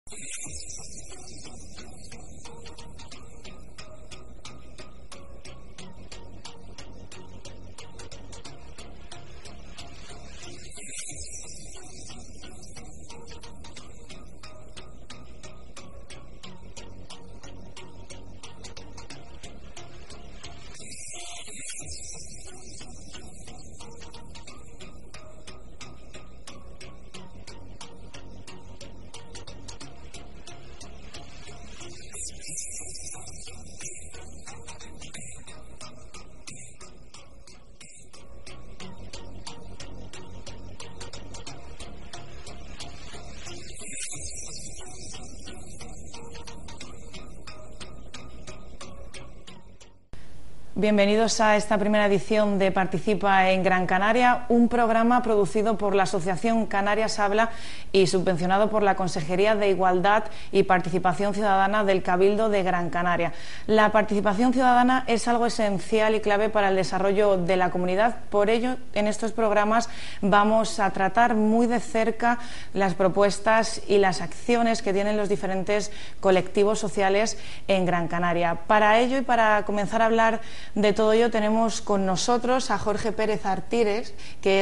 Bienvenidos a esta primera edición de Participa en Gran Canaria, un programa producido por la Asociación Canarias Habla y subvencionado por la Consejería de Igualdad y Participación Ciudadana del Cabildo de Gran Canaria. La participación ciudadana es algo esencial y clave para el desarrollo de la comunidad. Por ello, en estos programas vamos a tratar muy de cerca las propuestas y las acciones que tienen los diferentes colectivos sociales en Gran Canaria. Para ello y para comenzar a hablar de todo ello tenemos con nosotros a Jorge Pérez Artiles, que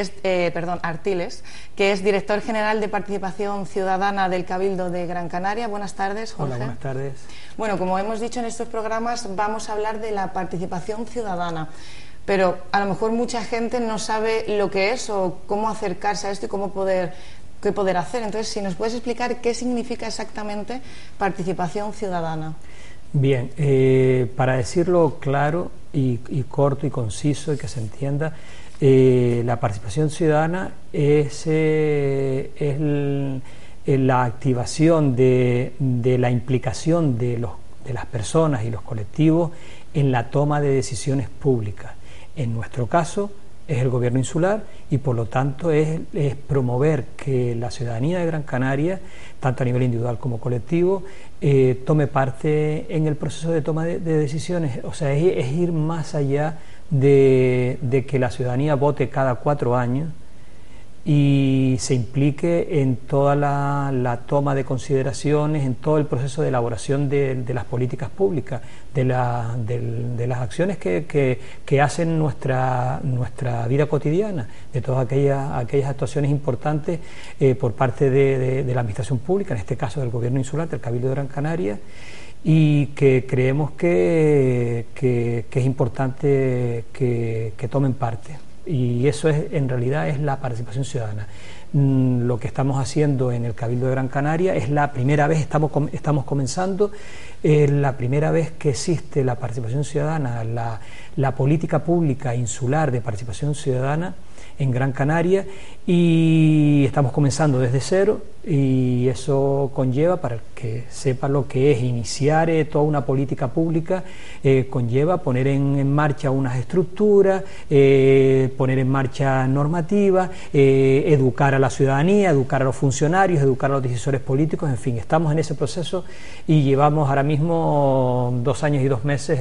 es director general de Participación Ciudadana del Cabildo de Gran Canaria. Buenas tardes, Jorge. Hola, buenas tardes. Bueno, como hemos dicho en estos programas, vamos a hablar de la participación ciudadana, pero a lo mejor mucha gente no sabe lo que es o cómo acercarse a esto y qué poder hacer. Entonces, si nos puedes explicar qué significa exactamente participación ciudadana. Bien, para decirlo claro y corto y conciso y que se entienda, la participación ciudadana es la activación de la implicación de las personas y los colectivos en la toma de decisiones públicas. En nuestro caso es el gobierno insular y por lo tanto es promover que la ciudadanía de Gran Canaria, tanto a nivel individual como colectivo, tome parte en el proceso de toma de decisiones. O sea, es ir más allá de que la ciudadanía vote cada 4 años y se implique en toda la toma de consideraciones, en todo el proceso de elaboración de las políticas públicas, de las acciones que hacen nuestra vida cotidiana, de todas aquellas actuaciones importantes por parte de la administración pública, en este caso del gobierno insular, del Cabildo de Gran Canaria, y que creemos que es importante que tomen parte. Y eso en realidad es la participación ciudadana. Lo que estamos haciendo en el Cabildo de Gran Canaria es la primera vez, estamos comenzando, la primera vez que existe la participación ciudadana, la política pública insular de participación ciudadana en Gran Canaria, y estamos comenzando desde cero, y eso conlleva, para el que sepa lo que es iniciar toda una política pública, conlleva poner en marcha unas estructuras, poner en marcha normativas, educar a la ciudadanía, educar a los funcionarios, educar a los decisores políticos, en fin, estamos en ese proceso y llevamos ahora mismo 2 años y 2 meses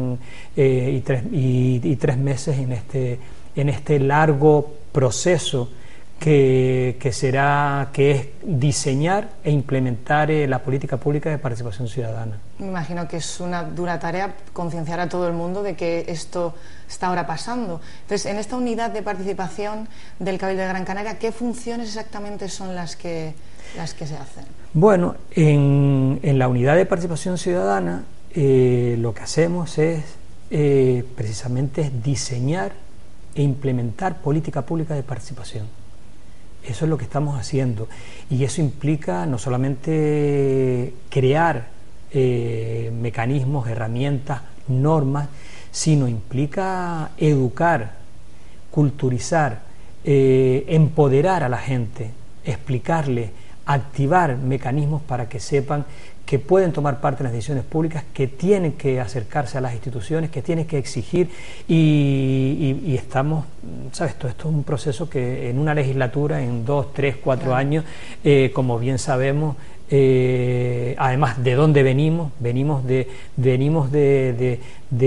y 3 meses en este largo proceso que es diseñar e implementar la política pública de participación ciudadana. Me imagino que es una dura tarea concienciar a todo el mundo de que esto está ahora pasando. Entonces, en esta unidad de participación del Cabildo de Gran Canaria, ¿qué funciones exactamente son las que se hacen? Bueno, en la unidad de participación ciudadana lo que hacemos es precisamente diseñar e implementar política pública de participación. Eso es lo que estamos haciendo, y eso implica no solamente crear mecanismos, herramientas, normas, sino implica educar, culturizar, empoderar a la gente, explicarle, activar mecanismos para que sepan que pueden tomar parte en las decisiones públicas, que tienen que acercarse a las instituciones, que tienen que exigir, y estamos, ¿sabes? Todo esto es un proceso que en una legislatura, en 2, 3, 4 años, como bien sabemos, además de dónde venimos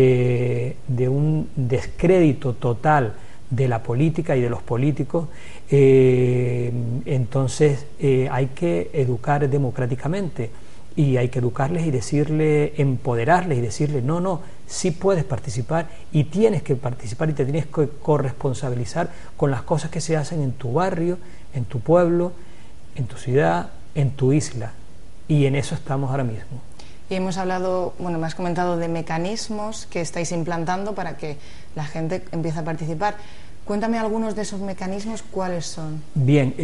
de un descrédito total de la política y de los políticos, Entonces hay que educar democráticamente y hay que educarles y decirles, empoderarles y decirles, no, sí puedes participar y tienes que participar y te tienes que corresponsabilizar con las cosas que se hacen en tu barrio, en tu pueblo, en tu ciudad, en tu isla, y en eso estamos ahora mismo. Y hemos hablado, bueno, me has comentado de mecanismos que estáis implantando para que la gente empiece a participar. Cuéntame algunos de esos mecanismos, ¿cuáles son? Bien,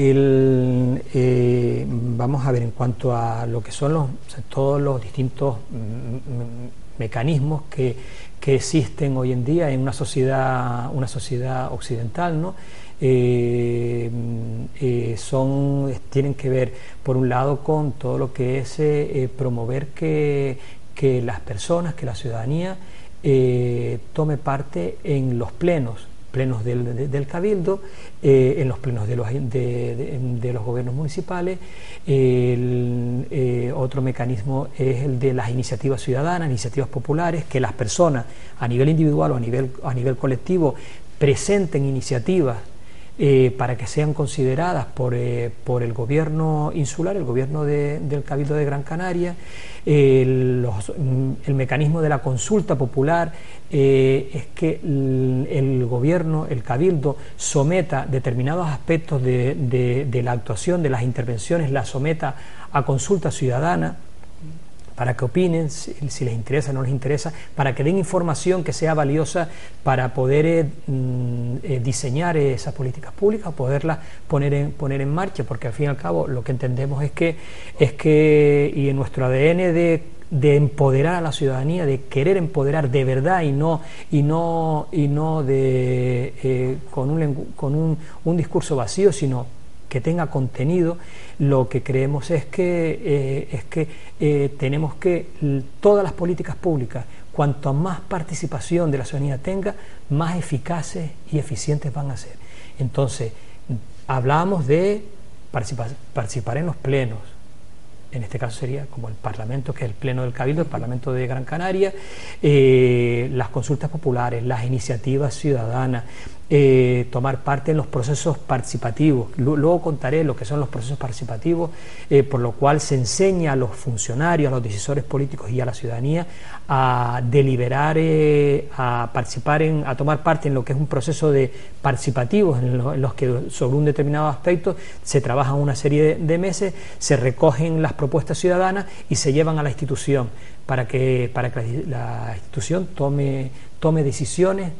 vamos a ver, en cuanto a lo que son todos los distintos mecanismos que existen hoy en día en una sociedad occidental, ¿no? Tienen que ver, por un lado, con todo lo que es promover que las personas, que la ciudadanía tome parte en los plenos del Cabildo, en los plenos de los gobiernos municipales. Otro mecanismo es el de las iniciativas ciudadanas, iniciativas populares, que las personas a nivel individual o a nivel colectivo presenten iniciativas para que sean consideradas por el gobierno insular, el gobierno del Cabildo de Gran Canaria. El mecanismo de la consulta popular es que el gobierno, el Cabildo, someta determinados aspectos de la actuación, de las intervenciones, la someta a consulta ciudadana, para que opinen si les interesa o no les interesa, para que den información que sea valiosa para poder diseñar esas políticas públicas, poderlas poner en marcha, porque al fin y al cabo lo que entendemos es que y en nuestro ADN de empoderar a la ciudadanía, de querer empoderar de verdad y no con un discurso vacío, sino que tenga contenido. Lo que creemos es que tenemos que todas las políticas públicas, cuanto más participación de la ciudadanía tenga, más eficaces y eficientes van a ser. Entonces, hablábamos de participar en los plenos. En este caso sería como el Parlamento, que es el Pleno del Cabildo, el Parlamento de Gran Canaria, las consultas populares, las iniciativas ciudadanas, tomar parte en los procesos participativos. Luego contaré lo que son los procesos participativos, por lo cual se enseña a los funcionarios, a los decisores políticos y a la ciudadanía a deliberar, a participar a tomar parte en lo que es un proceso de participativos en los que sobre un determinado aspecto se trabaja una serie de meses, se recogen las propuestas ciudadanas y se llevan a la institución para que la institución tome decisiones,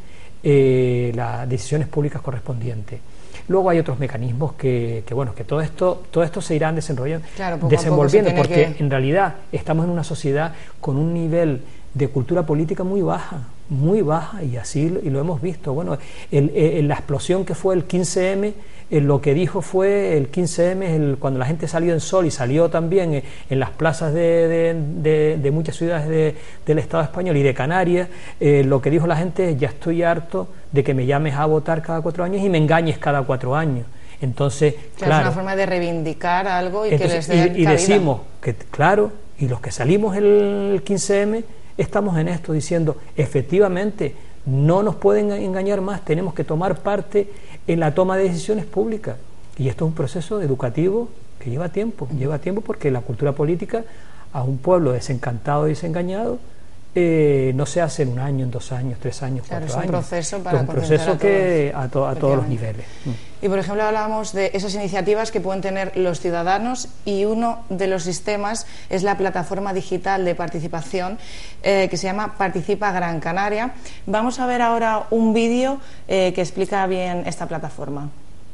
las decisiones públicas correspondientes. Luego hay otros mecanismos que todo esto se irán desenvolviendo, porque en realidad estamos en una sociedad con un nivel de cultura política muy baja, y así lo hemos visto. Bueno, la explosión que fue el 15M, lo que dijo fue el 15M, cuando la gente salió en Sol y salió también en las plazas de muchas ciudades del Estado español y de Canarias, lo que dijo la gente es: ya estoy harto de que me llames a votar cada 4 años y me engañes cada 4 años. Entonces, claro, es una forma de reivindicar algo y entonces, que les dé cabida. Decimos que, claro, y los que salimos el 15M estamos en esto diciendo, efectivamente, no nos pueden engañar más, tenemos que tomar parte en la toma de decisiones públicas. Y esto es un proceso educativo que lleva tiempo porque la cultura política a un pueblo desencantado y desengañado no se hace en 1 año, en 2 años, 3 años, 4 años. Es un proceso para a todos los niveles. Y por ejemplo hablábamos de esas iniciativas que pueden tener los ciudadanos, y uno de los sistemas es la plataforma digital de participación que se llama Participa Gran Canaria. Vamos a ver ahora un vídeo que explica bien esta plataforma.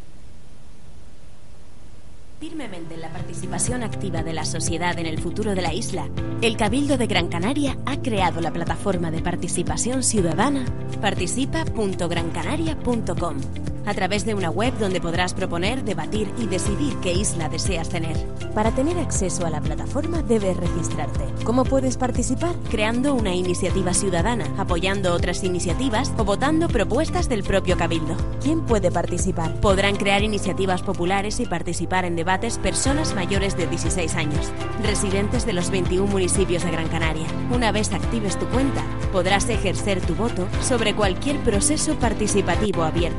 Firmemente en la participación activa de la sociedad en el futuro de la isla, el Cabildo de Gran Canaria ha creado la plataforma de participación ciudadana participa.grancanaria.com, a través de una web donde podrás proponer, debatir y decidir qué isla deseas tener. Para tener acceso a la plataforma debes registrarte. ¿Cómo puedes participar? Creando una iniciativa ciudadana, apoyando otras iniciativas o votando propuestas del propio Cabildo. ¿Quién puede participar? Podrán crear iniciativas populares y participar en debates personas mayores de 16 años, residentes de los 21 municipios de Gran Canaria. Una vez actives tu cuenta, podrás ejercer tu voto sobre cualquier proceso participativo abierto.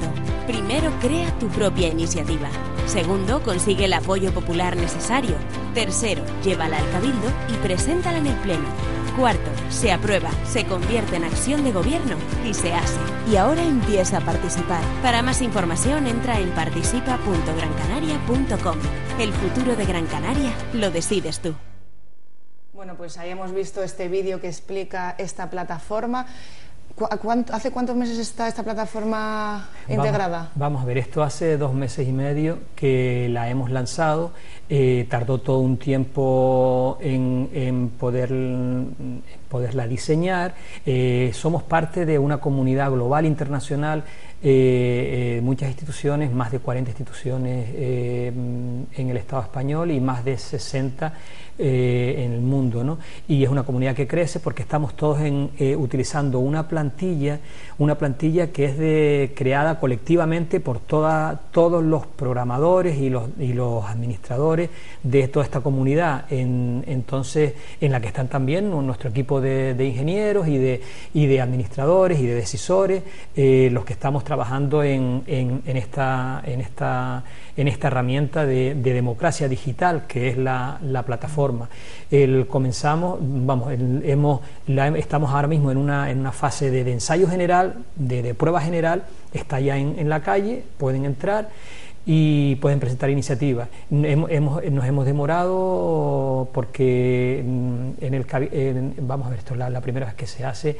Primero, crea tu propia iniciativa. Segundo, consigue el apoyo popular necesario. Tercero, llévala al Cabildo y preséntala en el Pleno. Cuarto, se aprueba, se convierte en acción de gobierno y se hace. Y ahora empieza a participar. Para más información entra en participa.grancanaria.com. El futuro de Gran Canaria lo decides tú. Bueno, pues ahí hemos visto este vídeo que explica esta plataforma. ¿Hace cuántos meses está esta plataforma integrada? Vamos a ver, esto hace 2 meses y medio que la hemos lanzado. Tardó todo un tiempo en poderla diseñar. Somos parte de una comunidad global internacional, muchas instituciones, más de 40 instituciones en el Estado español y más de 60 en el mundo, ¿no? Y es una comunidad que crece porque estamos todos utilizando una plantilla que es creada colectivamente por todos los programadores y los administradores de toda esta comunidad, entonces en la que están también nuestro equipo de ingenieros y de administradores y de decisores, los que estamos trabajando en esta herramienta de democracia digital que es la plataforma. Estamos ahora mismo en una fase de ensayo general, de prueba general. Está ya en la calle, pueden entrar y pueden presentar iniciativas. Nos hemos demorado porque vamos a ver, esto es la primera vez que se hace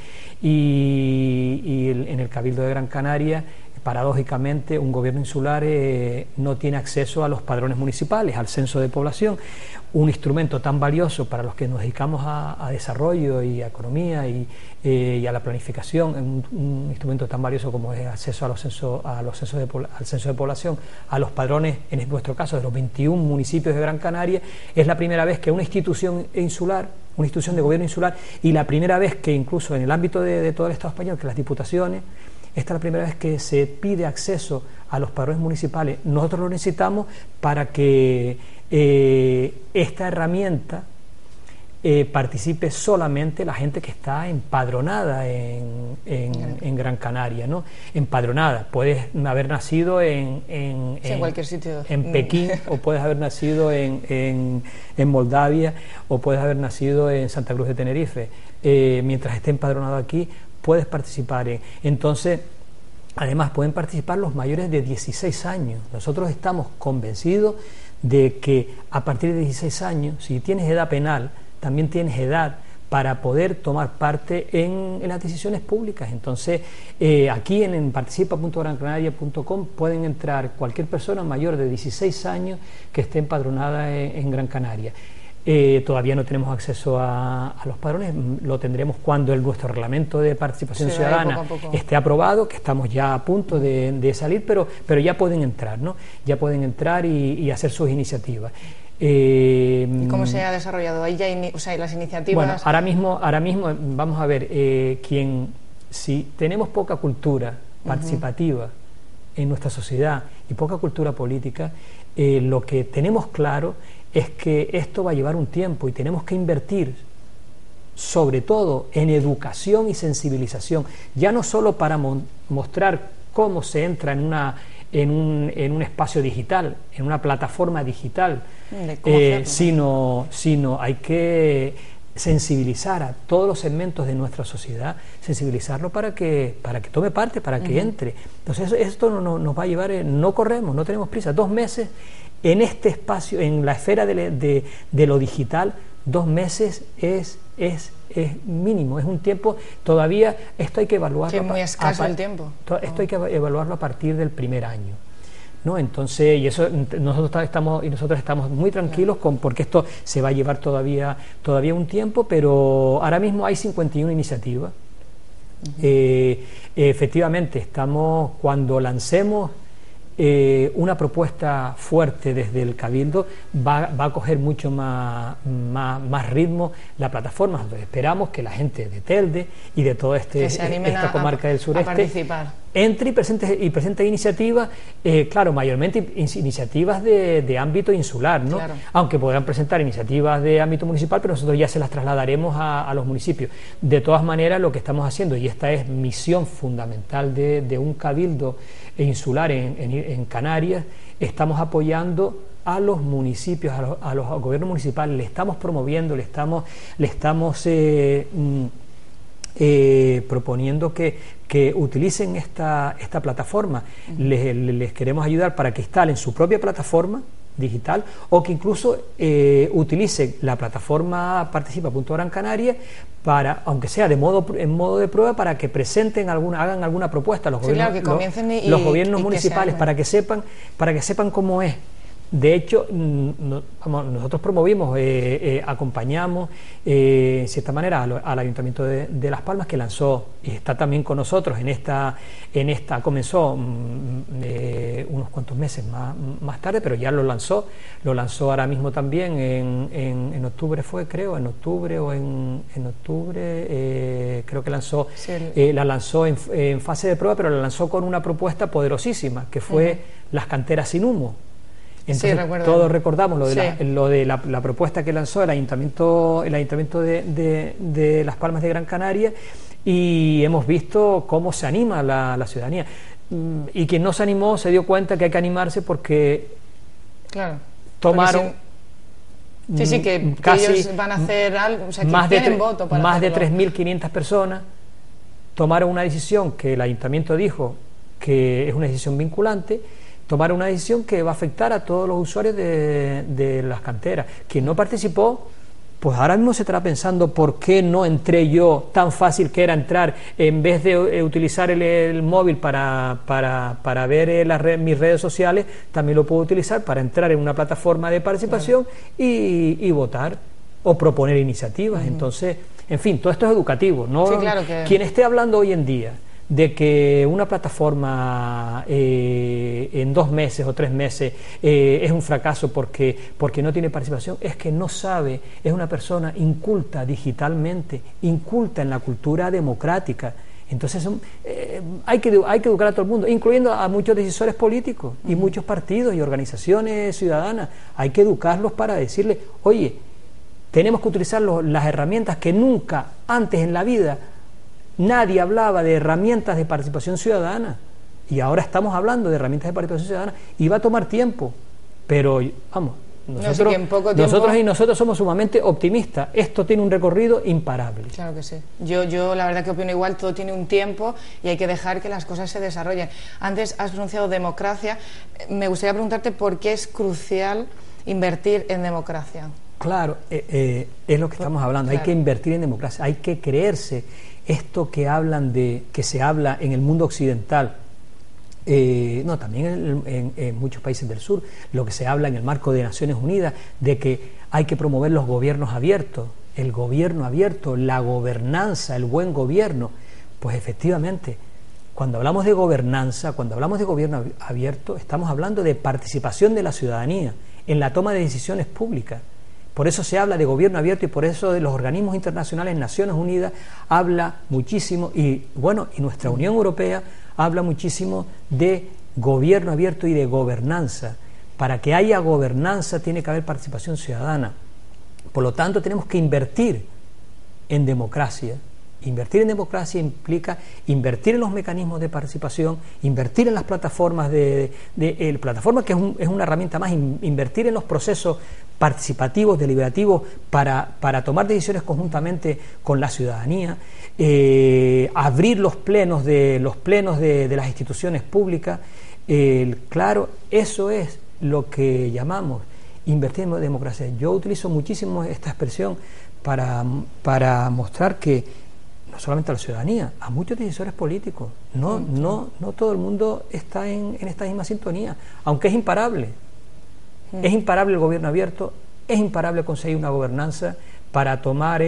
y en el Cabildo de Gran Canaria, paradójicamente, un gobierno insular no tiene acceso a los padrones municipales, al censo de población, un instrumento tan valioso para los que nos dedicamos a desarrollo y a economía y a la planificación, un instrumento tan valioso como es el acceso al censo de población, a los padrones, en nuestro caso, de los 21 municipios de Gran Canaria. Es la primera vez que una institución insular, una institución de gobierno insular, y la primera vez que incluso en el ámbito de todo el Estado español, que las diputaciones, esta es la primera vez que se pide acceso a los padrones municipales. Nosotros lo necesitamos para que esta herramienta participe solamente la gente que está empadronada en Gran Canaria, ¿no? Empadronada. Puedes haber nacido en cualquier sitio, en Pekín, o puedes haber nacido en Moldavia, o puedes haber nacido en Santa Cruz de Tenerife. Mientras esté empadronado aquí, puedes participar. Entonces, además, pueden participar los mayores de 16 años. Nosotros estamos convencidos de que a partir de 16 años, si tienes edad penal, también tienes edad para poder tomar parte en las decisiones públicas. Entonces, aquí en participa.grancanaria.com pueden entrar cualquier persona mayor de 16 años que esté empadronada en Gran Canaria. Todavía no tenemos acceso a los padrones, lo tendremos cuando nuestro reglamento de participación ciudadana poco a poco esté aprobado, que estamos ya a punto de salir, pero ya pueden entrar, ¿no? Ya pueden entrar y hacer sus iniciativas. ¿Y cómo se ha desarrollado? Ahí ya las iniciativas. Bueno, ahora mismo vamos a ver, si tenemos poca cultura participativa en nuestra sociedad y poca cultura política, lo que tenemos claro es que esto va a llevar un tiempo y tenemos que invertir sobre todo en educación y sensibilización, ya no solo para mostrar cómo se entra en un espacio digital, en una plataforma digital, sino hay que sensibilizar a todos los segmentos de nuestra sociedad, sensibilizarlo para que tome parte, para que entre. Entonces esto nos va a llevar, no corremos, no tenemos prisa, 2 meses en este espacio, en la esfera de lo digital. 2 meses es mínimo, es un tiempo, todavía esto hay que evaluarlo. Sí, muy escaso el tiempo. Esto hay que evaluarlo a partir del primer año, ¿no? Entonces, y eso nosotros estamos muy tranquilos porque esto se va a llevar todavía un tiempo, pero ahora mismo hay 51 iniciativas. Efectivamente, cuando lancemos una propuesta fuerte desde el Cabildo, va a coger mucho más ritmo la plataforma. Entonces, esperamos que la gente de Telde y de toda esta comarca del sureste entre y presente iniciativas, claro, mayormente iniciativas de ámbito insular, ¿no? Claro. Aunque podrán presentar iniciativas de ámbito municipal, pero nosotros ya se las trasladaremos a los municipios. De todas maneras, lo que estamos haciendo, y esta es misión fundamental de un cabildo insular en Canarias, estamos apoyando a los municipios, a los gobiernos municipales, le estamos promoviendo, le estamos proponiendo que utilicen esta plataforma. Les queremos ayudar para que instalen su propia plataforma digital, o que incluso utilicen la plataforma Participa.Gran Canaria para, aunque sea en modo de prueba, para que presenten hagan alguna propuesta a los gobiernos municipales, para que sepan cómo es. De hecho, nosotros promovimos, acompañamos en cierta manera al Ayuntamiento de Las Palmas, que lanzó y está también con nosotros en esta comenzó unos cuantos meses más tarde, pero ya lo lanzó ahora mismo también en octubre, creo que lanzó, sí, la lanzó en fase de prueba, pero la lanzó con una propuesta poderosísima, que fue las canteras sin humo. Entonces, sí, todos recordamos lo de la propuesta que lanzó el Ayuntamiento de Las Palmas de Gran Canaria, y hemos visto cómo se anima la ciudadanía. Y quien no se animó se dio cuenta que hay que animarse, porque claro, tomaron... Sí, que ellos van a hacer algo, o sea, que tienen voto para más hacerlo. De 3.500 personas tomaron una decisión que el Ayuntamiento dijo que es una decisión vinculante. Tomaron una decisión que va a afectar a todos los usuarios de las canteras. Quien no participó, pues ahora mismo se estará pensando por qué no entré yo, tan fácil que era entrar, en vez de utilizar el móvil para ver mis redes sociales, también lo puedo utilizar para entrar en una plataforma de participación, claro, y votar o proponer iniciativas. Entonces, en fin, todo esto es educativo, ¿no? Sí, claro que... Quien esté hablando hoy en día de que una plataforma en 2 meses o 3 meses es un fracaso porque no tiene participación, es que no sabe, es una persona inculta digitalmente, inculta en la cultura democrática. Entonces hay que educar a todo el mundo, incluyendo a muchos decisores políticos y muchos partidos y organizaciones ciudadanas. Hay que educarlos para decirles, oye, tenemos que utilizar las herramientas que nunca antes en la vida nadie hablaba de herramientas de participación ciudadana, y ahora estamos hablando de herramientas de participación ciudadana, y va a tomar tiempo, pero vamos, nosotros somos sumamente optimistas. Esto tiene un recorrido imparable. Claro que sí. Yo la verdad que opino igual, todo tiene un tiempo y hay que dejar que las cosas se desarrollen. Antes has pronunciado democracia, me gustaría preguntarte por qué es crucial invertir en democracia. Claro, es lo que estamos hablando, claro. Hay que invertir en democracia, hay que creerse esto que se habla en el mundo occidental, también en muchos países del sur, lo que se habla en el marco de Naciones Unidas, de que hay que promover los gobiernos abiertos, el gobierno abierto, la gobernanza, el buen gobierno. Pues efectivamente, cuando hablamos de gobernanza, cuando hablamos de gobierno abierto, estamos hablando de participación de la ciudadanía en la toma de decisiones públicas. Por eso se habla de gobierno abierto, y por eso de los organismos internacionales, Naciones Unidas habla muchísimo, y nuestra Unión Europea habla muchísimo de gobierno abierto y de gobernanza. Para que haya gobernanza tiene que haber participación ciudadana. Por lo tanto, tenemos que invertir en democracia. Invertir en democracia implica invertir en los mecanismos de participación, invertir en las plataformas plataforma, que es una herramienta más, invertir en los procesos participativos, deliberativos, para tomar decisiones conjuntamente con la ciudadanía, abrir los plenos de las instituciones públicas. Claro, eso es lo que llamamos invertir en democracia. Yo utilizo muchísimo esta expresión para mostrar que no solamente a la ciudadanía, a muchos decisores políticos, no todo el mundo está en esta misma sintonía, aunque es imparable. Es imparable el gobierno abierto, es imparable conseguir una gobernanza para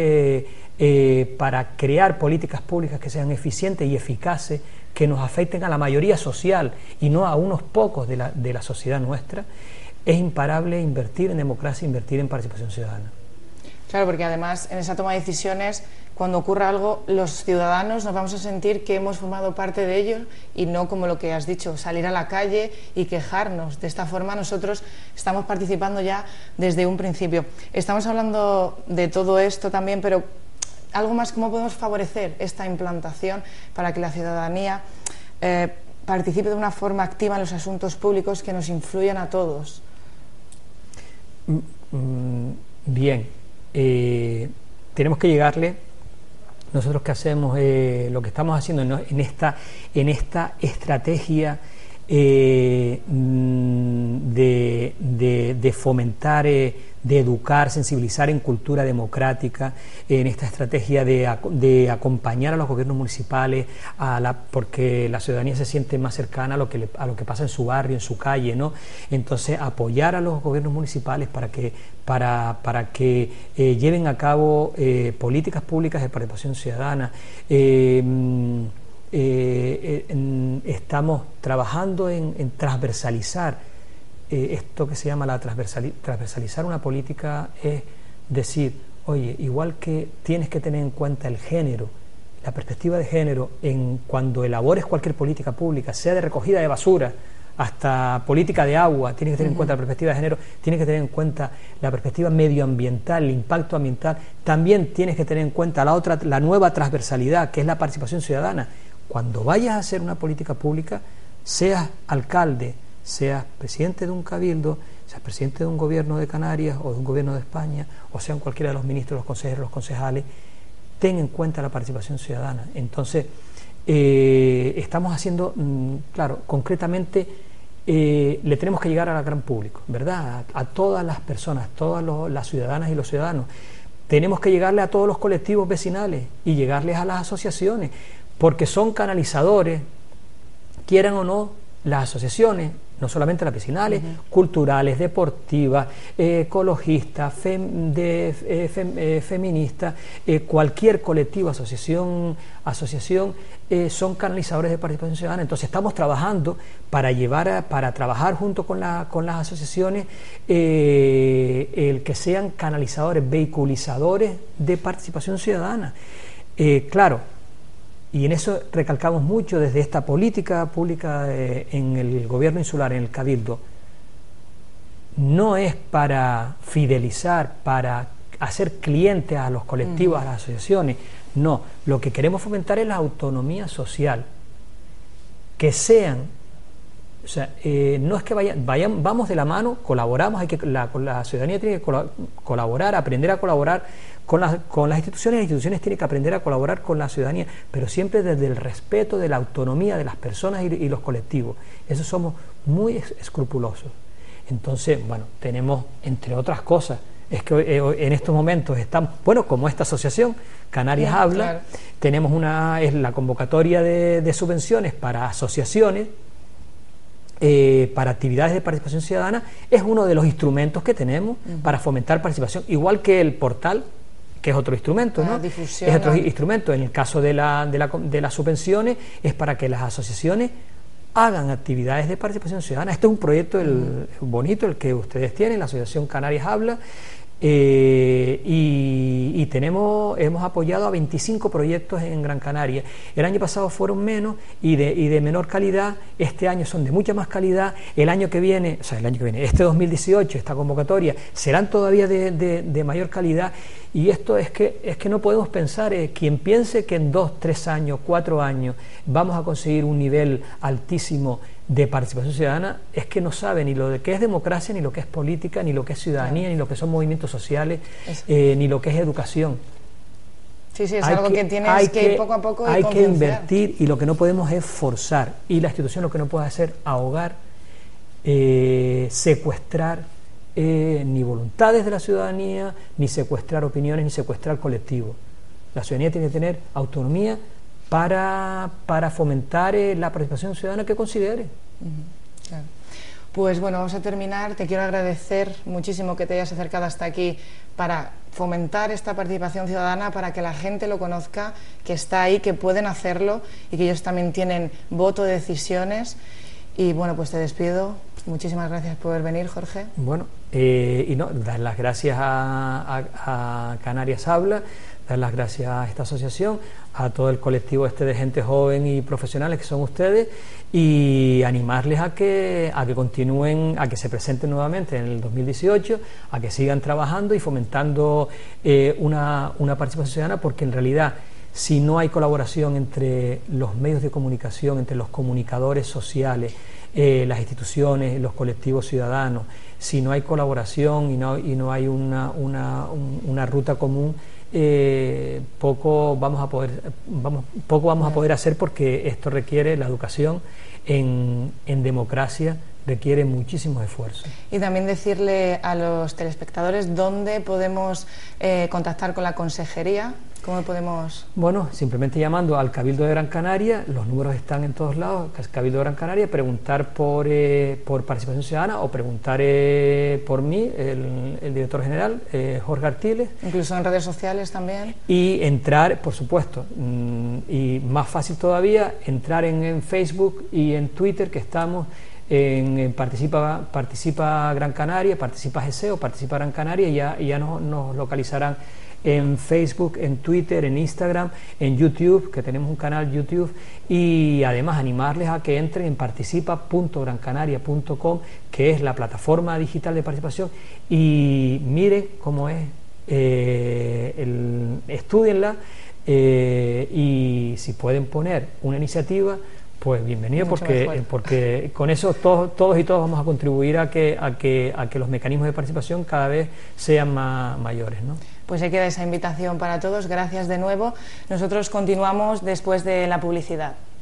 para crear políticas públicas que sean eficientes y eficaces, que nos afecten a la mayoría social y no a unos pocos de la sociedad nuestra. Es imparable invertir en democracia, invertir en participación ciudadana. Claro, porque además en esa toma de decisiones cuando ocurra algo, los ciudadanos nos vamos a sentir que hemos formado parte de ello y no, como lo que has dicho, salir a la calle y quejarnos. De esta forma nosotros estamos participando ya desde un principio. Estamos hablando de todo esto también, pero algo más, ¿cómo podemos favorecer esta implantación para que la ciudadanía participe de una forma activa en los asuntos públicos que nos influyan a todos? Bien, tenemos que llegarle. Nosotros que hacemos, lo que estamos haciendo en esta estrategia de fomentar, de educar, sensibilizar en cultura democrática, en esta estrategia de acompañar a los gobiernos municipales, porque la ciudadanía se siente más cercana a lo que pasa en su barrio, en su calle, ¿no? Entonces, apoyar a los gobiernos municipales para que lleven a cabo políticas públicas de participación ciudadana. Estamos trabajando en transversalizar esto que se llama transversalizar una política, es decir, oye, igual que tienes que tener en cuenta el género, la perspectiva de género cuando elabores cualquier política pública, sea de recogida de basura hasta política de agua, tienes que tener en cuenta la perspectiva de género, tienes que tener en cuenta la perspectiva medioambiental, el impacto ambiental, también tienes que tener en cuenta la nueva transversalidad, que es la participación ciudadana. Cuando vayas a hacer una política pública, seas alcalde, seas presidente de un cabildo, seas presidente de un gobierno de Canarias o de un gobierno de España, o sean cualquiera de los ministros, los consejeros, los concejales, ten en cuenta la participación ciudadana. Entonces, estamos haciendo, claro, concretamente, le tenemos que llegar al gran público, ¿verdad? A todas las personas, todas las ciudadanas y los ciudadanos. Tenemos que llegarle a todos los colectivos vecinales y llegarles a las asociaciones, porque son canalizadores, quieran o no, las asociaciones, no solamente las vecinales, culturales, deportivas, ecologistas, feministas, cualquier colectivo, asociación, son canalizadores de participación ciudadana. Entonces estamos trabajando para trabajar junto con las asociaciones, el que sean canalizadores, vehiculizadores de participación ciudadana. Claro, y en eso recalcamos mucho desde esta política pública en el gobierno insular, en el Cabildo. No es para fidelizar, para hacer clientes a los colectivos, a las asociaciones. No, lo que queremos fomentar es la autonomía social. Que sean, o sea, no es que vamos de la mano, colaboramos, la ciudadanía tiene que colaborar, aprender a colaborar con las instituciones tienen que aprender a colaborar con la ciudadanía, pero siempre desde el respeto de la autonomía de las personas y los colectivos. Eso somos muy escrupulosos. Entonces, bueno, tenemos, entre otras cosas, es que en estos momentos estamos, bueno, como esta asociación, Canarias Habla, claro. Tenemos es la convocatoria de subvenciones para asociaciones, para actividades de participación ciudadana, es uno de los instrumentos que tenemos para fomentar participación, igual que el portal, que es otro instrumento, ¿no? Es otro instrumento. En el caso de las subvenciones, es para que las asociaciones hagan actividades de participación ciudadana. Este es un proyecto bonito, el que ustedes tienen, la Asociación Canarias Habla, y hemos apoyado a 25 proyectos en Gran Canaria. El año pasado fueron menos y de menor calidad. Este año son de mucha más calidad. El año que viene, este 2018, esta convocatoria, serán todavía de mayor calidad. Y esto es que no podemos pensar, quien piense que en 2, 3 años, 4 años vamos a conseguir un nivel altísimo de participación ciudadana, es que no sabe ni lo de qué es democracia, ni lo que es política, ni lo que es ciudadanía, claro, ni lo que son movimientos sociales, ni lo que es educación. Sí, es algo que tienes que ir poco a poco hay que invertir, y lo que no podemos es forzar, y la institución lo que no puede hacer ahogar, secuestrar ni voluntades de la ciudadanía, ni secuestrar opiniones, ni secuestrar colectivos. La ciudadanía tiene que tener autonomía para fomentar la participación ciudadana que considere. Claro. Pues bueno, vamos a terminar. Te quiero agradecer muchísimo que te hayas acercado hasta aquí para fomentar esta participación ciudadana, para que la gente lo conozca, que está ahí, que pueden hacerlo y que ellos también tienen voto de decisiones. Y bueno, pues te despido. Muchísimas gracias por venir, Jorge. Bueno, dar las gracias a Canarias Habla, dar las gracias a esta asociación, a todo el colectivo de gente joven y profesionales que son ustedes, y animarles a que continúen, a que se presenten nuevamente en el 2018, a que sigan trabajando y fomentando una participación ciudadana, porque en realidad, si no hay colaboración entre los medios de comunicación, entre los comunicadores sociales, las instituciones, los colectivos ciudadanos, si no hay colaboración y no hay una ruta común, poco vamos a poder hacer, porque esto requiere, la educación en democracia requiere muchísimos esfuerzos. Y también decirle a los telespectadores dónde podemos contactar con la consejería. ¿Cómo podemos...? Bueno, simplemente llamando al Cabildo de Gran Canaria, los números están en todos lados, Cabildo de Gran Canaria, preguntar por participación ciudadana, o preguntar por mí, el director general, Jorge Artiles. Incluso en redes sociales también. Y entrar, por supuesto, y más fácil todavía, entrar en Facebook y en Twitter, que estamos en Participa Gran Canaria, Participa GC o Participa Gran Canaria, y ya nos localizarán en Facebook, en Twitter, en Instagram, en YouTube, que tenemos un canal YouTube, y además animarles a que entren en participa.grancanaria.com, que es la plataforma digital de participación, y miren cómo es, estudienla, y si pueden poner una iniciativa, pues bienvenido, porque con eso todos y todas vamos a contribuir a que los mecanismos de participación cada vez sean mayores, ¿no? Pues ahí queda esa invitación para todos. Gracias de nuevo. Nosotros continuamos después de la publicidad.